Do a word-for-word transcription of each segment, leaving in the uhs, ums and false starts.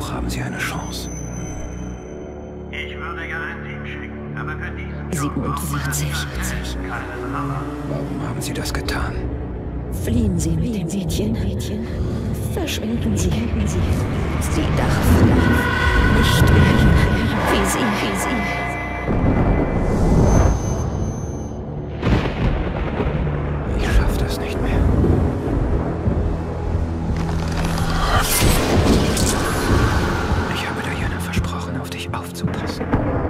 Noch haben Sie eine Chance. Ich würde ja ein Team schicken, aber für diesen siebenundvierzig. keinen Hammer. Warum haben Sie das getan? Fliehen Sie mit dem Mädchen. Verschwinden Sie. Sie darf nicht werden wie Sie, wie Sie. Ich schaff das nicht mehr. Ich habe Diana versprochen, auf dich aufzupassen.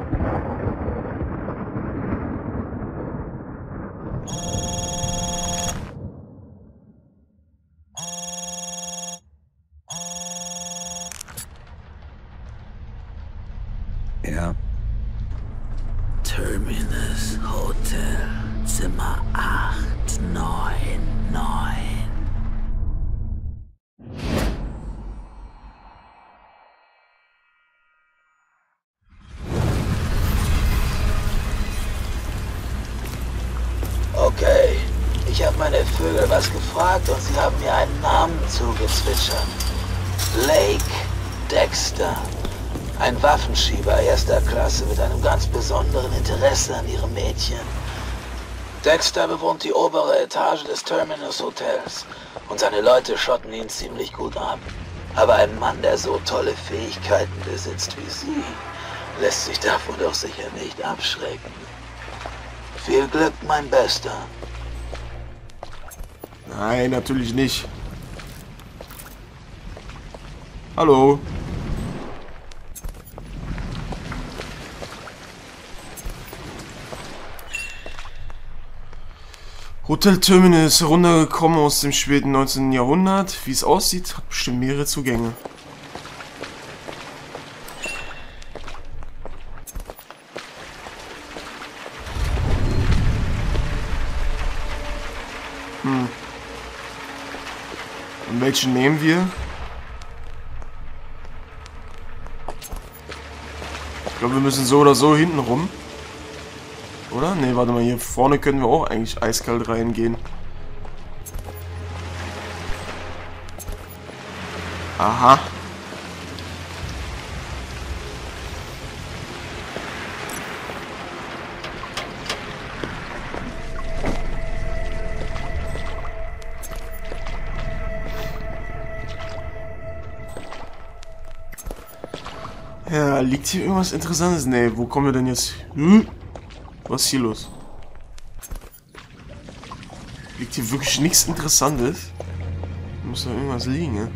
Ja. Terminus Hotel, Zimmer acht neun neun. Okay, ich habe meine Vögel was gefragt und sie haben mir einen Namen zugezwitschert. Blake Dexter. Ein Waffenschieber erster Klasse mit einem ganz besonderen Interesse an ihrem Mädchen. Dexter bewohnt die obere Etage des Terminus Hotels und seine Leute schotten ihn ziemlich gut ab. Aber ein Mann, der so tolle Fähigkeiten besitzt wie Sie, lässt sich davon doch sicher nicht abschrecken. Viel Glück, mein Bester. Nein, natürlich nicht. Hallo. Hotel Terminus ist heruntergekommen aus dem späten neunzehnten Jahrhundert. Wie es aussieht, hat bestimmt mehrere Zugänge. Hm. Und welchen nehmen wir? Ich glaube, wir müssen so oder so hinten rum. Oder? Ne, warte mal, hier vorne können wir auch eigentlich eiskalt reingehen. Aha. Ja, liegt hier irgendwas Interessantes? Ne, wo kommen wir denn jetzt? Hm? Was ist hier los? Liegt hier wirklich nichts Interessantes? Muss da irgendwas liegen, ne?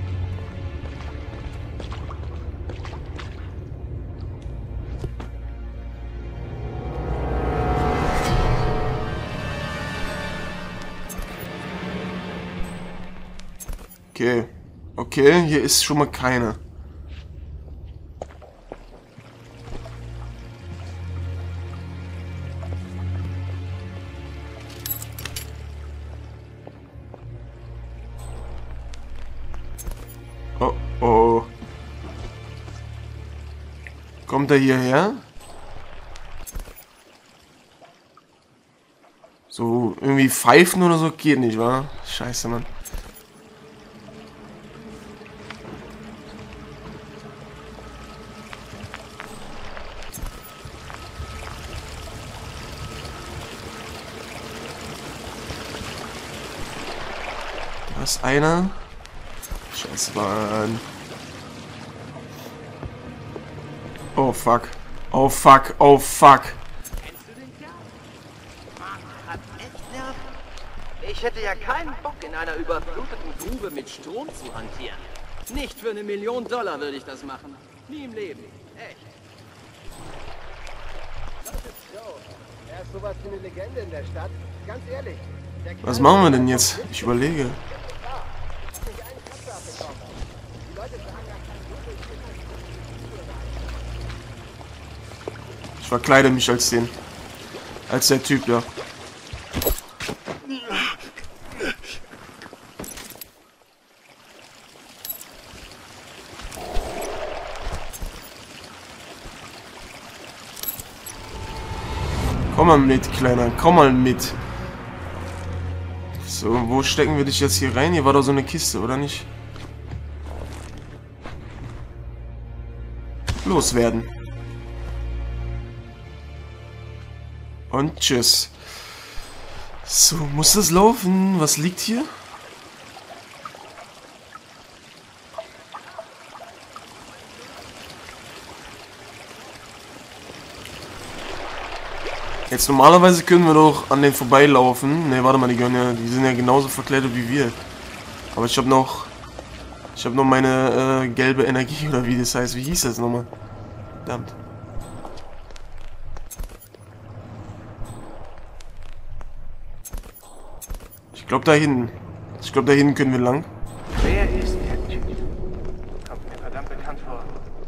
Okay. Okay, hier ist schon mal keiner. Oh, oh. Kommt er hierher? So, irgendwie pfeifen oder so geht nicht, wa? Scheiße, Mann. Da ist einer. Scheiße, Mann. Oh fuck. Oh fuck. Oh fuck. Kennst du den Kerl? Mann, hat echt Nerven. Ich hätte ja keinen Bock, in einer überfluteten Grube mit Strom zu hantieren. Nicht für eine Million Dollar würde ich das machen. Nie im Leben. Echt. Er ist sowas wie eine Legende in der Stadt. Ganz ehrlich. Was machen wir denn jetzt? Ich überlege. Ich verkleide mich als den. Als der Typ da. Komm mal mit, Kleiner. Komm mal mit. So, wo stecken wir dich jetzt hier rein? Hier war doch so eine Kiste, oder nicht? loswerden. Und tschüss. So, muss das laufen? Was liegt hier? Jetzt normalerweise können wir doch an den vorbeilaufen. Ne, warte mal, die gehören ja, die sind ja genauso verkleidet wie wir. Aber ich habe noch, ich habe noch meine äh, gelbe Energie oder wie das heißt. Wie hieß das nochmal? Verdammt. Ich glaube da hinten. Ich glaube da hinten können wir lang. Wer ist der Typ? Kommt mir verdammt bekannt vor.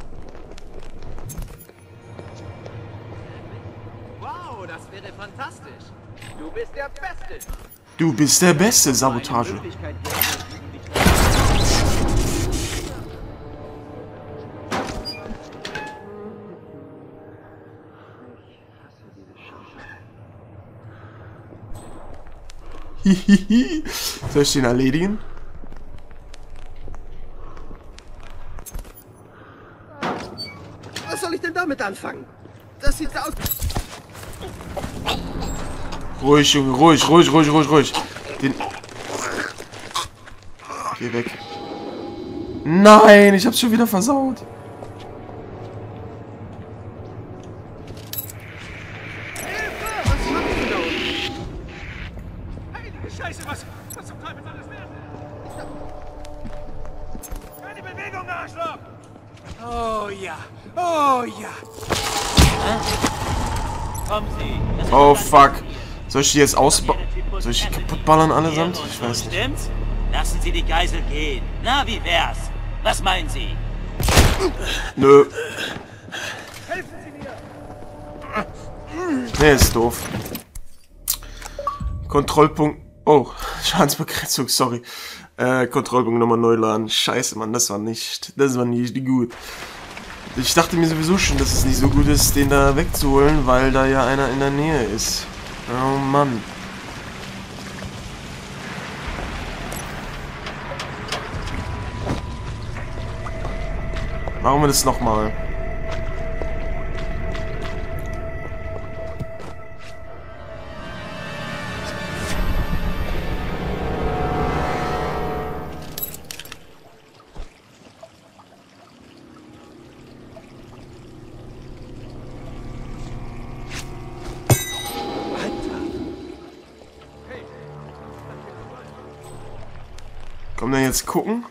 Wow, das wäre fantastisch. Du bist der Beste. Du bist der Beste, Sabotage. Hihihi. Soll ich den erledigen? Was soll ich denn damit anfangen? Das sieht aus. Ruhig, Junge, ruhig, ruhig, ruhig, ruhig, ruhig. Den... Geh weg. Nein, ich hab's schon wieder versaut. Scheiße, was, was zum Teufel soll das werden? Keine Bewegung, Arschloch! Oh ja, oh ja. Kommen Sie. Das ist Oh ganz fuck. hier. Soll ich die jetzt ausbauen? Soll ich die kaputtballern allesamt? Und Ich so, weiß nicht. Stimmt's? Lassen Sie die Geisel gehen. Na, wie wär's? Was meinen Sie? Nö. Nee, ist doof. Kontrollpunkt. Oh, Schadensbegrenzung, sorry. Äh, Kontrollpunkt nochmal neu laden. Scheiße, Mann, das war nicht. Das war nicht gut. Ich dachte mir sowieso schon, dass es nicht so gut ist, den da wegzuholen, weil da ja einer in der Nähe ist. Oh Mann. Machen wir das nochmal. Kommen wir jetzt gucken?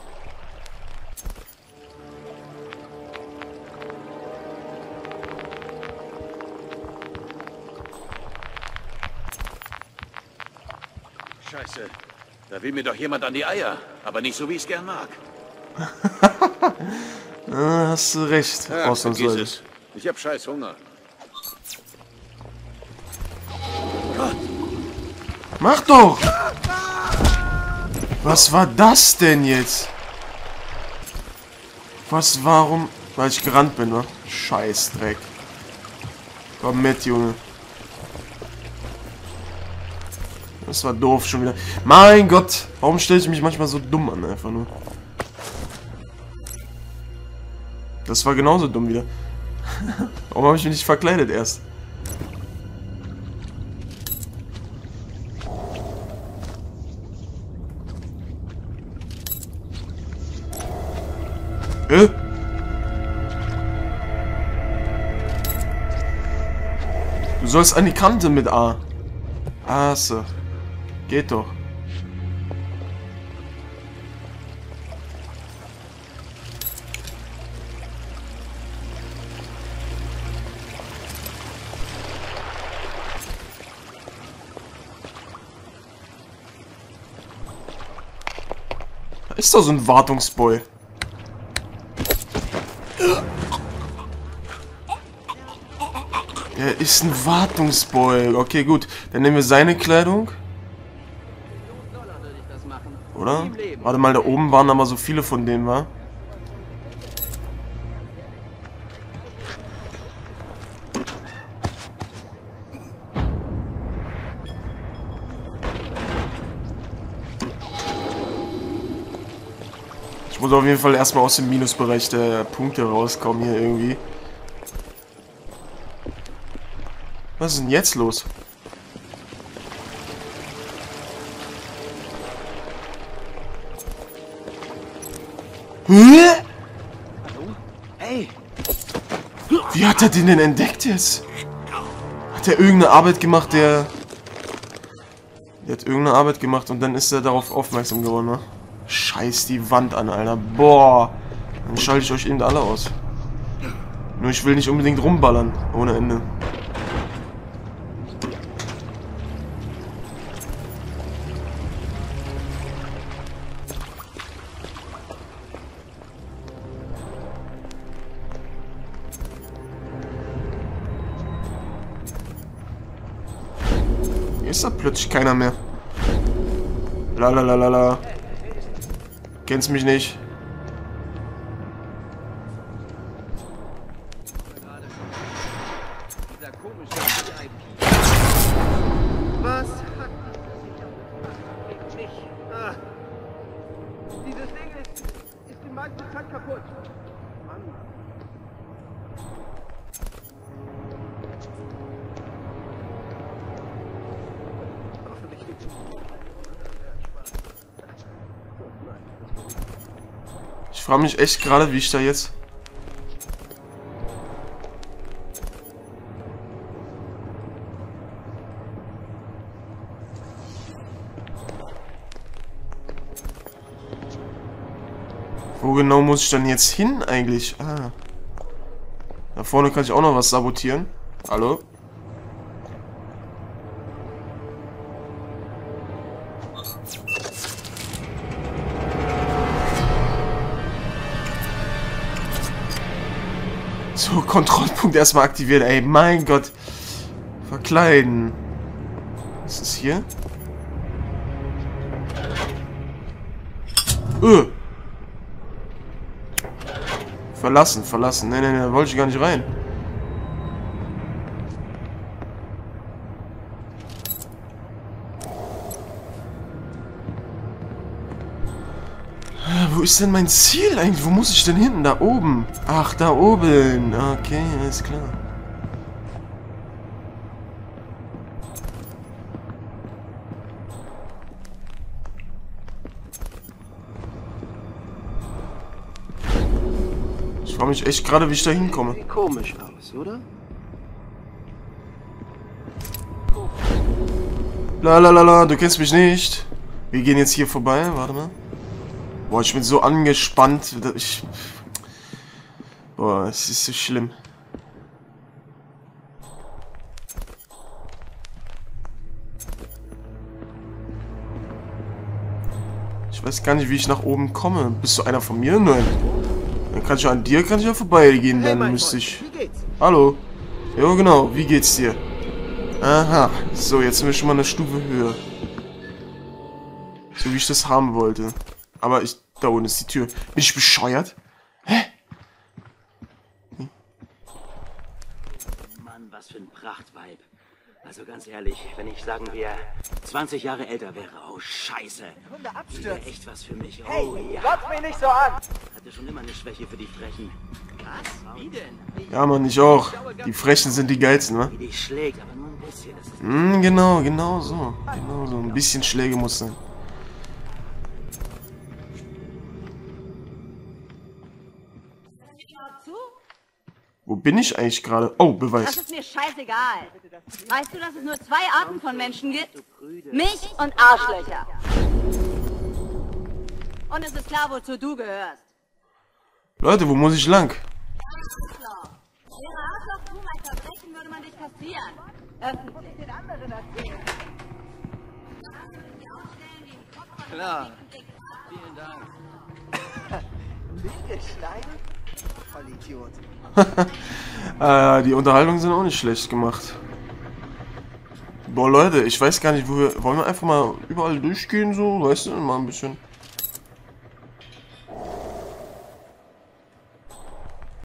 Scheiße, da will mir doch jemand an die Eier, aber nicht so, wie ich es gern mag. Ah, hast du recht. Ja, Ausnahmsweise. vergiss es. Ich hab scheiß Hunger. Mach doch! Was war das denn jetzt? Was, warum? Weil ich gerannt bin, ne? Scheißdreck. Komm mit, Junge. Das war doof schon wieder. Mein Gott! Warum stelle ich mich manchmal so dumm an, einfach nur? Das war genauso dumm wieder. Warum habe ich mich nicht verkleidet erst? Hä? Du sollst an die Kante mit A. Ah, so. Geht doch. Da ist doch so ein Wartungsboy. Er ist ein Wartungsboy. Okay, gut. Dann nehmen wir seine Kleidung. Oder? Warte mal, da oben waren aber so viele von denen, wa? Ich muss auf jeden Fall erstmal aus dem Minusbereich der Punkte rauskommen hier irgendwie. Was ist denn jetzt los? Hä? Hey! Wie hat er den denn entdeckt jetzt? Hat er irgendeine Arbeit gemacht, der... Der hat irgendeine Arbeit gemacht und dann ist er darauf aufmerksam geworden, ne? Scheiß die Wand an, Alter. Boah. Dann schalte ich euch eben alle aus. Nur ich will nicht unbedingt rumballern. Ohne Ende. Hier ist da plötzlich keiner mehr. Lalalala. Kennst mich nicht. Was hat gegen mich? Ah. Dieses Ding ist, ist die meiste Zeit kaputt. Mann. Hoffentlich geht's mir. Ich frage mich echt gerade, wie ich da jetzt... Wo genau muss ich dann jetzt hin eigentlich? Ah. Da vorne kann ich auch noch was sabotieren. Hallo? So, Kontrollpunkt erstmal aktivieren. Ey, mein Gott. Verkleiden. Was ist hier? Öh. Verlassen, verlassen. Ne, ne, ne, da wollte ich gar nicht rein. Wo ist denn mein Ziel eigentlich? Wo muss ich denn hin? Da oben. Ach, da oben. Okay, alles klar. Ich frage mich echt gerade, wie ich da hinkomme. Sieht komisch aus, oder? La la la la, du kennst mich nicht. Wir gehen jetzt hier vorbei. Warte mal. Boah, ich bin so angespannt. Dass ich... Boah, es ist so schlimm. Ich weiß gar nicht, wie ich nach oben komme. Bist du einer von mir? Nein. Dann kann ich an dir kann ich ja vorbeigehen, dann müsste ich... Hallo. Jo, genau. Wie geht's dir? Aha. So, jetzt sind wir schon mal eine Stufe höher. So wie ich das haben wollte. Aber ich... Da unten ist die Tür. Bin ich bescheuert? Hä? Hm. Mann, was für ein Prachtweib. Also ganz ehrlich, wenn ich, sagen wir, zwanzig Jahre älter wäre. Oh, scheiße. Die wäre echt was für mich. Oh, ja. Glotz mich nicht so an! Hatte schon immer eine Schwäche für die Frechen. Was? Wie denn? Ja, Mann, ich auch. Die Frechen sind die geilsten, ne? Wie dich schlägt, aber nur ein bisschen. Das ist Hm, genau, genau so. Genau so. Ein bisschen Schläge muss sein. Wo bin ich eigentlich gerade? Oh, Beweis. Das ist mir scheißegal. Weißt du, dass es nur zwei Arten von Menschen gibt? Mich und Arschlöcher. Und es ist klar, wozu du gehörst. Leute, wo muss ich lang? Arschloch. Wäre Arschloch du mein Verbrechen, würde man dich kassieren. Öffentlich den anderen erzählen. Klar. Vielen Dank. Liegesteigen? Voll Idiot. äh, die Unterhaltungen sind auch nicht schlecht gemacht. Boah, Leute, ich weiß gar nicht, wo wir... Wollen wir einfach mal überall durchgehen, so? Weißt du, mal ein bisschen...